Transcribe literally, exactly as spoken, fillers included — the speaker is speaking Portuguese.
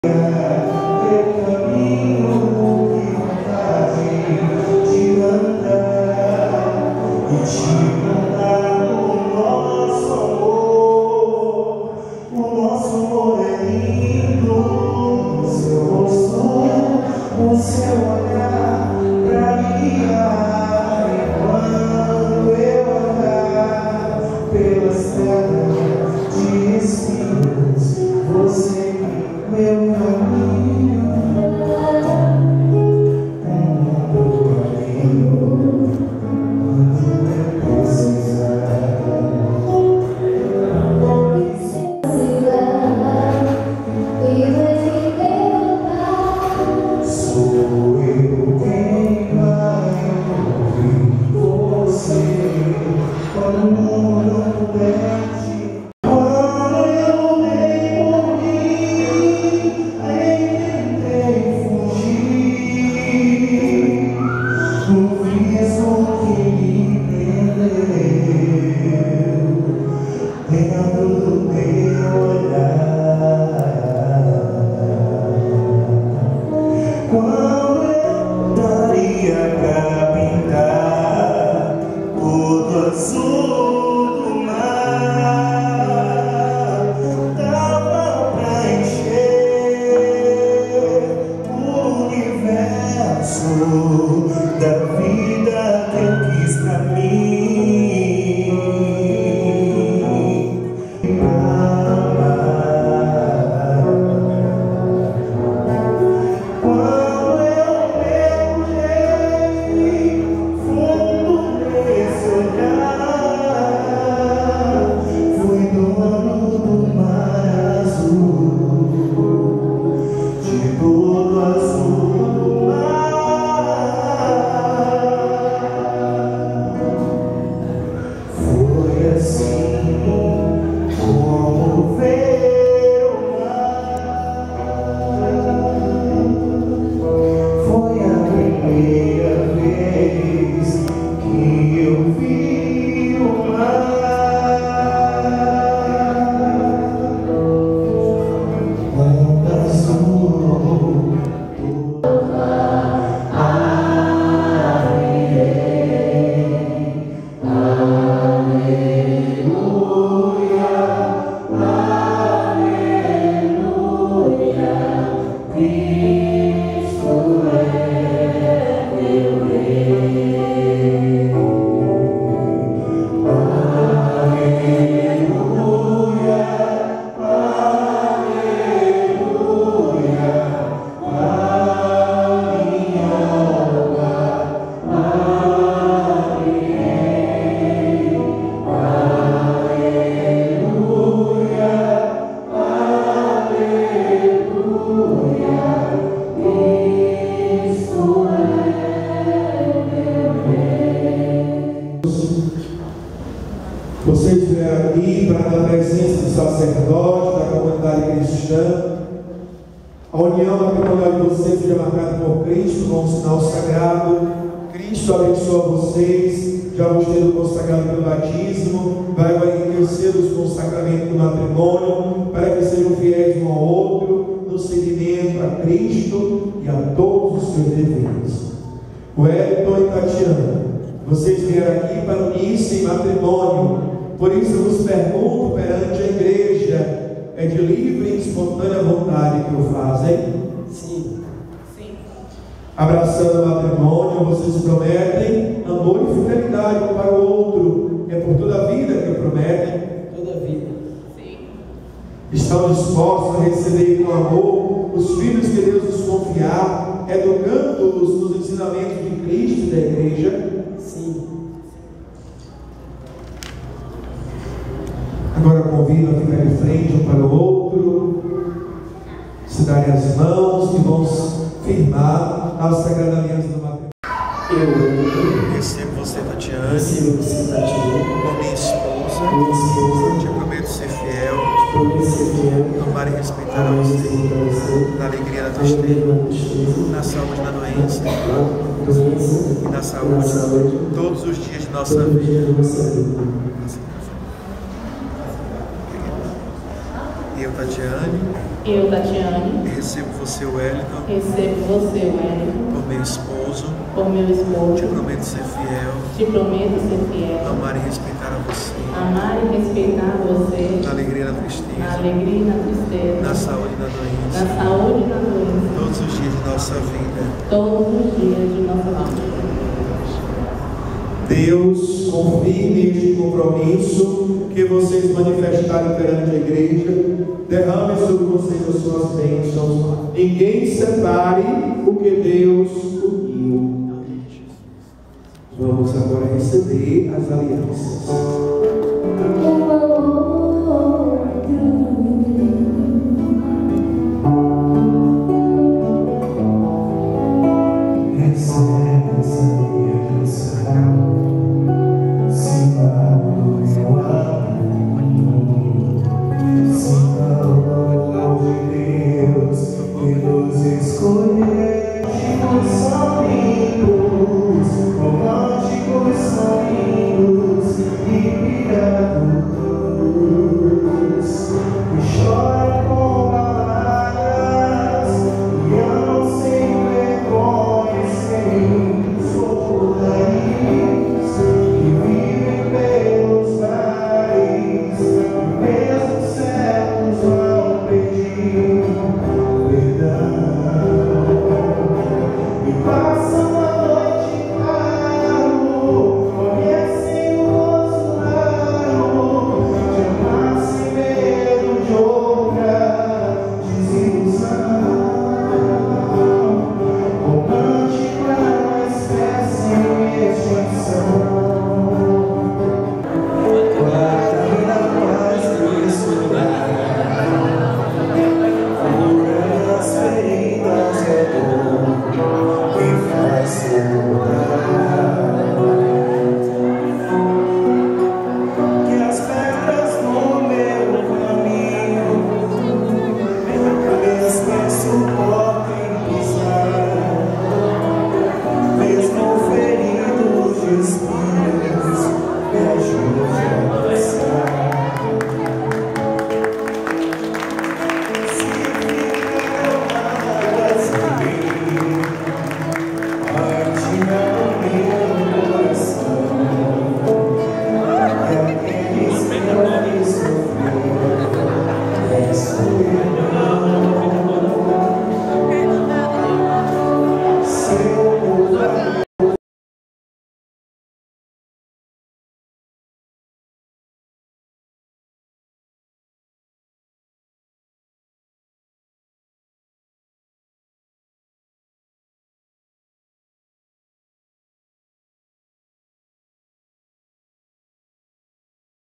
Vocês vieram aqui para a presença do sacerdote, da comunidade cristã. A união matrimonial de vocês seja marcada por Cristo com um sinal sagrado. Cristo abençoa vocês, já vos tendo consagrado pelo batismo, vai enriquecê-los com o sacramento do matrimônio, para que sejam fiéis um ao outro, no seguimento a Cristo e a todos os seus deveres. Wellington e Tatiana, vocês vieram aqui para unir-se em matrimônio. Por isso eu vos pergunto perante a igreja: é de livre e espontânea vontade que o fazem? Sim. Sim. Abraçando o matrimônio, vocês prometem amor e fidelidade um para o outro. É por toda a vida que prometem? Toda a vida. Sim. Estão dispostos a receber com amor os filhos que Deus nos confiar, educando-os nos ensinamentos de Cristo e da igreja? Sim. Agora convido a ficar de frente um para o outro, se darem as mãos e vamos firmar a sagrada aliança do matrimônio. Eu Recebo você, Tatiane, recebo você, Tatiane, como minha esposa, minha esposa, te prometo ser fiel, te prometo ser fiel, amar e respeitar a amar e você, respeitar a você, na alegria e na na alegria e tristeza, na tristeza, na saúde e na doença, na doença e na na saúde, saúde, todos os dias de nossa todo vida. dia da nossa vida. Eu, Tatiane, Eu, Tatiane, recebo você, Wellington, recebo você, Wellington, por meu esposo, por meu te esposo, prometo ser fiel, te prometo ser fiel, amar e respeitar a você, amar e respeitar você, na alegria e na na tristeza, alegria e na tristeza, na saúde e na na doença, saúde e na doença, todos os dias de nossa vida. todos os dias de nossa vida. Deus, confirme este compromisso que vocês manifestaram perante a igreja, derrame sobre vocês as suas bênçãos. Ninguém separe o que Deus uniu. Vamos agora receber as alianças.